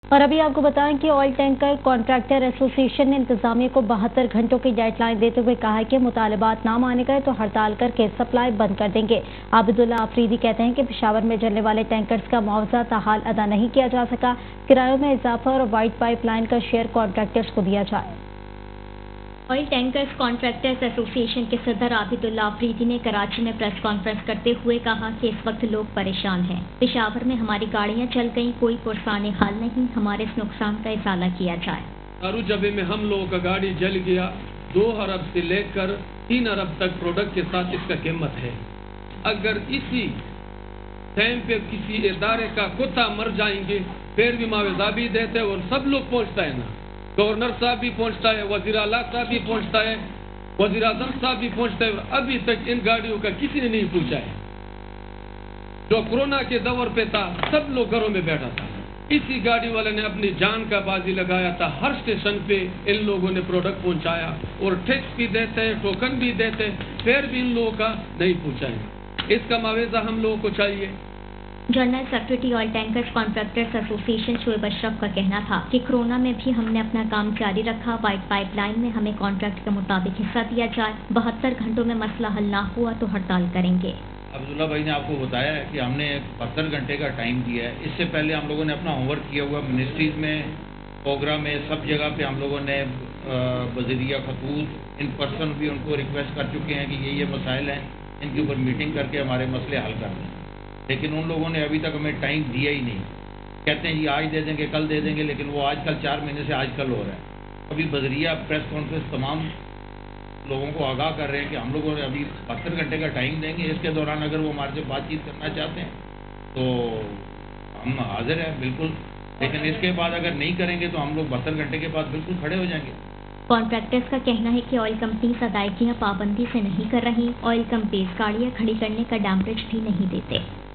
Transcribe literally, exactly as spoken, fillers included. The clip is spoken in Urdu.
اور ابھی آپ کو بتائیں کہ آئل ٹینکر کانٹریکٹر ایسوسی ایشن نے انتظامیہ کو بہتر گھنٹوں کی ڈیڈ لائن دیتے ہوئے کہا ہے کہ مطالبات نہ مانے گئے تو ہڑتال کر کے سپلائی بند کر دیں گے۔ عابداللہ آفریدی کہتے ہیں کہ پشاور میں چلنے والے ٹینکرز کا معاوضہ تاحال ادا نہیں کیا جا سکا، کرایوں میں اضافہ اور وائٹ پائپ لائن کا شیئر کانٹریکٹرز کو دیا جائے۔ آئل ٹینکرز کانٹریکٹرز ایسوسی ایشن کے صدر عابداللہ آفریدی نے کراچی میں پریس کانفرنس کرتے ہوئے کہا کہ اس وقت لوگ پریشان ہیں۔ پشاور میں ہماری گاڑیاں چل گئیں، کوئی پرسان حال نہیں، ہمارے اس نقصان کا ازالہ کیا جائے۔ داروجبے میں ہم لوگوں کا گاڑی جل گیا، دو ارب سے لے کر تین ارب تک پروڈکٹ کے ساتھ اس کا قیمت ہے۔ اگر اسی ٹائم پہ کسی ادارے کا کتا مر جائیں گے پھر بھی معاوضہ بھی دیتے اور سب لوگ پہنچتا ہے نا، گورنر صاحب بھی پہنچتا ہے، وزیر اعلیٰ صاحب بھی پہنچتا ہے، وزیر اعظم صاحب بھی پہنچتا ہے، اور ابھی تک ان گاڑیوں کا کسی نے نہیں پوچھا ہے۔ جو کورونا کے دور پہ تھا سب لوگ گھروں میں بیٹھا تھا، اسی گاڑی والے نے اپنی جان کا بازی لگایا تھا، ہر اسٹیشن پہ ان لوگوں نے پروڈکٹ پہنچایا اور ٹیکس بھی دیتے ٹوکن بھی دیتے، پھر بھی ان لوگوں کا نہیں پوچھا ہے۔ اس کا معاوضہ ہم لوگوں کو چاہیے۔ General secretary oil tankers contractors association Shoaib اشرف کا کہنا تھا کہ کورونا میں بھی ہم نے اپنا کام جاری رکھا، وائٹ پائپ لائن میں ہمیں کانٹریکٹ کے مطابق حصہ دیا جائے، بہتر گھنٹوں میں مسئلہ حل نہ ہوا تو ہڑتال کریں گے۔ عبداللہ بھائی نے آپ کو بتایا ہے کہ ہم نے بہتر گھنٹے کا ٹائم دیا ہے۔ اس سے پہلے ہم لوگوں نے اپنا ہوم ورک کیا ہوا، منسٹریز میں، پروگرام میں، سب جگہ پہ ہم لوگوں نے وزیرِ خطوط ان پرسن بھی ان کو ریکویسٹ کر چکے ہیں کہ یہ یہ مسائل ہیں، ان کے اوپر میٹنگ کر کے ہمارے مسئلے حل کر دیں، لیکن ان لوگوں نے ابھی تک ہمیں ٹائم دیا ہی نہیں۔ کہتے ہیں جی آج دے دیں گے، کل دے دیں گے، لیکن وہ آج کل چار مہینے سے آج کل ہو رہا ہے۔ ابھی بذریعہ پریس کانفرنس تمام لوگوں کو آگاہ کر رہے ہیں کہ ہم لوگوں نے ابھی بہتر گھنٹے کا ٹائم دیں گے، اس کے دوران اگر وہ ہمارے سے بات چیت کرنا چاہتے ہیں تو ہم حاضر ہیں بالکل، لیکن اس کے بعد اگر نہیں کریں گے تو ہم لوگ بہتر گھنٹے کے بعد بالکل کھڑے ہو جائیں گے۔ کانٹریکٹرز کا کہنا ہے کہ آئل کمپنیز ادائیگیاں پابندی سے نہیں کر رہی، آئل کمپنیز گاڑیاں کھڑی کرنے کا ڈیمریج بھی نہیں دیتے۔